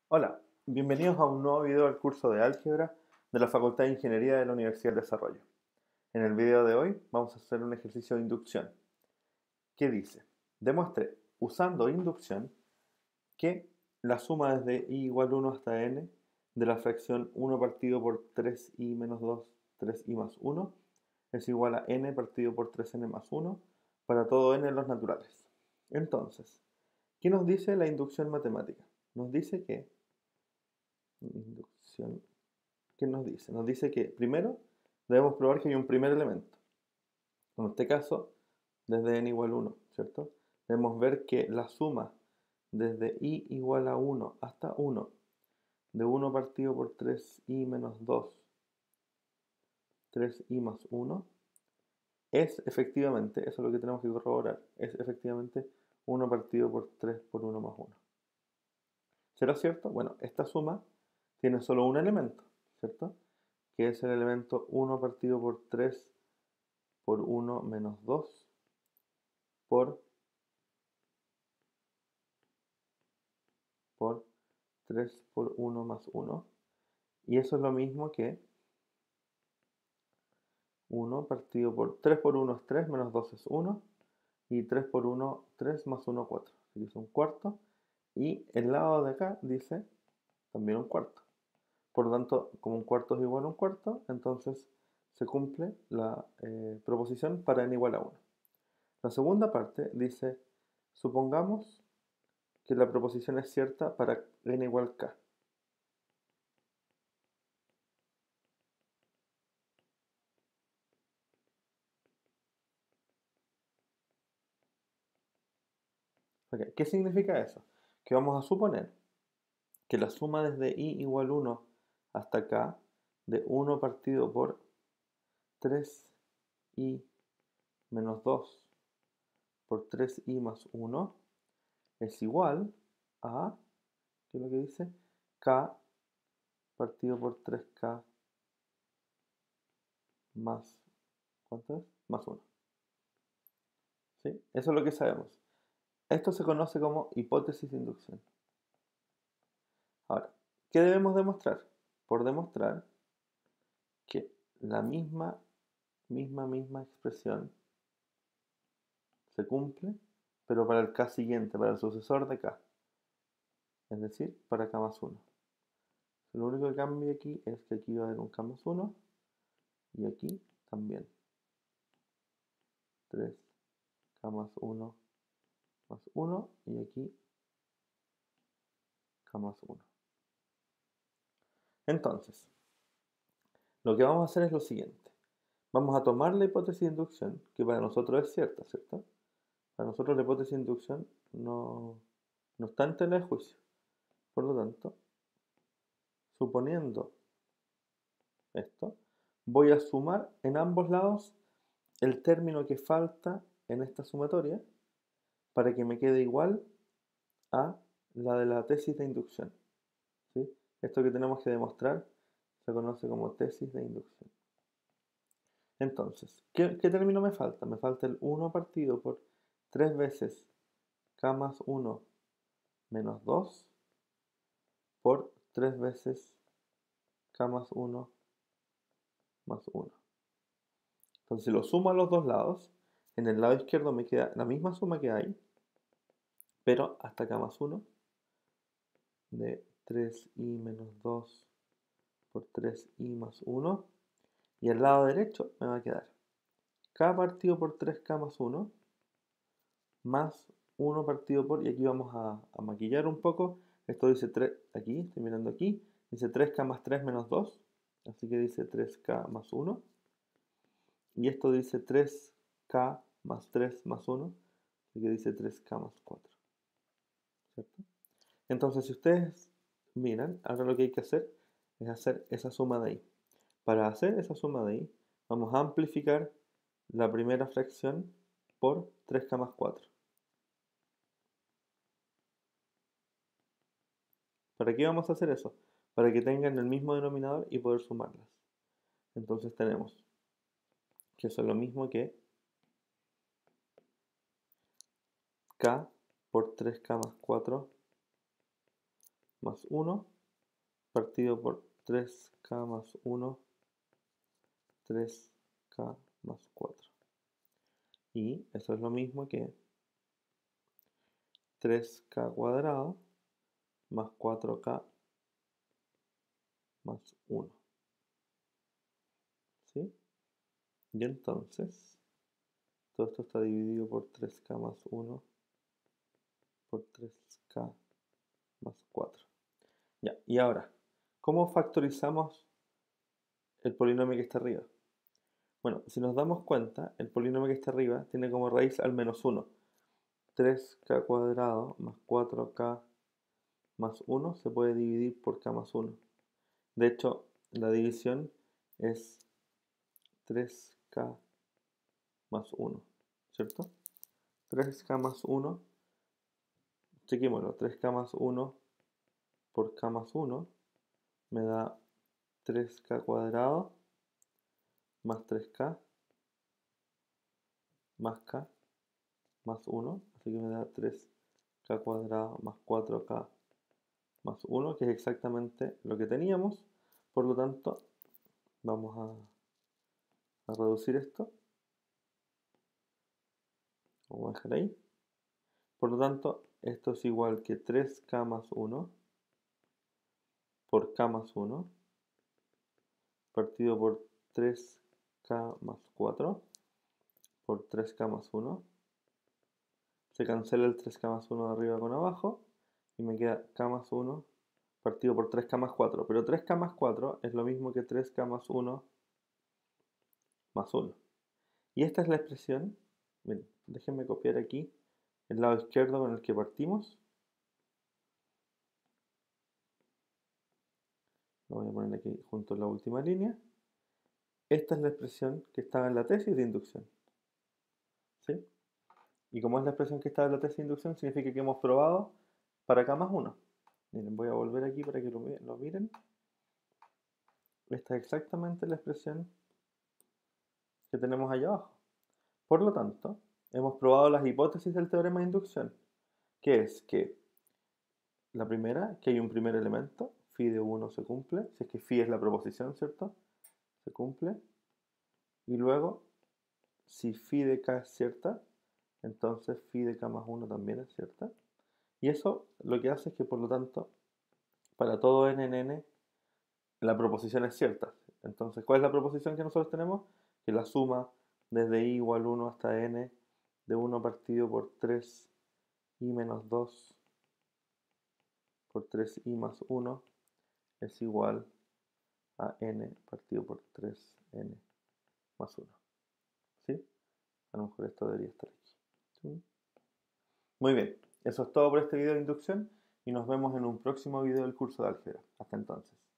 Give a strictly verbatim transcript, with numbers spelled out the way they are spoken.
Hola, bienvenidos a un nuevo video del curso de álgebra de la Facultad de Ingeniería de la Universidad del Desarrollo. En el video de hoy vamos a hacer un ejercicio de inducción que dice: demuestre usando inducción que la suma desde i igual uno hasta n de la fracción uno partido por tres i menos dos, tres i más uno es igual a n partido por tres n más uno para todo n en los naturales. Entonces, ¿qué nos dice la inducción matemática? Nos dice que inducción, ¿qué nos dice? Nos dice que primero debemos probar que hay un primer elemento. En este caso, desde n igual a uno, ¿cierto? Debemos ver que la suma desde i igual a uno hasta uno, de uno partido por tres i menos dos, tres i más uno, es efectivamente, eso es lo que tenemos que corroborar, es efectivamente uno partido por tres por uno más uno. ¿Será cierto? Bueno, esta suma tiene solo un elemento, ¿cierto? Que es el elemento uno partido por tres por uno menos dos por, por tres por uno más uno. Y eso es lo mismo que uno partido por tres por uno es tres, menos dos es uno. Y tres por uno, tres más uno, cuatro. Así que es un cuarto. Y el lado de acá dice también un cuarto. Por lo tanto, como un cuarto es igual a un cuarto, entonces se cumple la eh, proposición para n igual a uno. La segunda parte dice: supongamos que la proposición es cierta para n igual a k. Okay. ¿Qué significa eso? Que vamos a suponer que la suma desde i igual a uno hasta k de uno partido por tres i menos dos por tres i más uno es igual a, ¿qué es lo que dice? K partido por tres k más, ¿cuánto es? Más uno. ¿Sí? Eso es lo que sabemos. Esto se conoce como hipótesis de inducción. Ahora, ¿qué debemos demostrar? Por demostrar que la misma, misma, misma expresión se cumple, pero para el k siguiente, para el sucesor de k. Es decir, para k más uno. Lo único que cambia aquí es que aquí va a haber un k más uno y aquí también. tres k más uno más uno y aquí k más uno. Entonces, lo que vamos a hacer es lo siguiente. Vamos a tomar la hipótesis de inducción, que para nosotros es cierta, ¿cierto? Para nosotros la hipótesis de inducción no, no está en tela de juicio. Por lo tanto, suponiendo esto, voy a sumar en ambos lados el término que falta en esta sumatoria para que me quede igual a la de la tesis de inducción. ¿Sí? Esto que tenemos que demostrar se conoce como tesis de inducción. Entonces, ¿qué, qué término me falta? Me falta el uno partido por tres veces k más uno menos dos por tres veces k más uno más uno. Entonces, si lo sumo a los dos lados, en el lado izquierdo me queda la misma suma que hay, pero hasta k más uno de tres i menos dos por tres i más uno. Y al lado derecho me va a quedar k partido por tres k más uno más uno partido por, y aquí vamos a, a maquillar un poco. Esto dice tres, aquí, estoy mirando aquí, dice tres k más tres menos dos, así que dice tres k más uno. Y esto dice tres k más tres más uno, así que dice tres k más cuatro. ¿Cierto? Entonces, si ustedes miran, ahora lo que hay que hacer es hacer esa suma de ahí. Para hacer esa suma de ahí, vamos a amplificar la primera fracción por tres k más cuatro. ¿Para qué vamos a hacer eso? Para que tengan el mismo denominador y poder sumarlas. Entonces tenemos que eso es lo mismo que k por tres k más cuatro más uno partido por tres k más uno, tres k más cuatro. Y eso es lo mismo que tres k cuadrado más cuatro k más uno. ¿Sí? Y entonces, todo esto está dividido por tres k más uno por tres k más cuatro. Ya, y ahora, ¿cómo factorizamos el polinomio que está arriba? Bueno, si nos damos cuenta, el polinomio que está arriba tiene como raíz al menos uno. tres k cuadrado más cuatro k más uno se puede dividir por k más uno. De hecho, la división es tres k más uno, ¿cierto? tres k más uno, chequémoslo, tres k más uno por k más uno me da tres k cuadrado más tres k más k más uno, así que me da tres k cuadrado más cuatro k más uno, que es exactamente lo que teníamos. Por lo tanto, vamos a, a reducir esto. Vamos a dejar ahí. Por lo tanto, esto es igual que tres k más uno por k más uno partido por tres k más cuatro por tres k más uno. Se cancela el tres k más uno de arriba con abajo y me queda k más uno partido por tres k más cuatro. Pero tres k más cuatro es lo mismo que tres k más uno más uno. Y esta es la expresión. Miren, déjenme copiar aquí el lado izquierdo con el que partimos. Lo voy a poner aquí junto a la última línea. Esta es la expresión que estaba en la tesis de inducción. ¿Sí? Y como es la expresión que estaba en la tesis de inducción, significa que hemos probado para k más uno. Miren, voy a volver aquí para que lo, lo miren. Esta es exactamente la expresión que tenemos allá abajo. Por lo tanto, hemos probado las hipótesis del teorema de inducción, que es que la primera, que hay un primer elemento, phi de uno se cumple, si es que phi es la proposición, ¿cierto? Se cumple. Y luego, si phi de k es cierta, entonces phi de k más uno también es cierta. Y eso lo que hace es que, por lo tanto, para todo n en n, la proposición es cierta. Entonces, ¿cuál es la proposición que nosotros tenemos? Que la suma desde i igual uno hasta n de uno partido por tres i menos dos por tres i más uno es igual a n partido por tres n más uno. ¿Sí? A lo mejor esto debería estar aquí. ¿Sí? Muy bien, eso es todo por este video de inducción y nos vemos en un próximo video del curso de álgebra. Hasta entonces.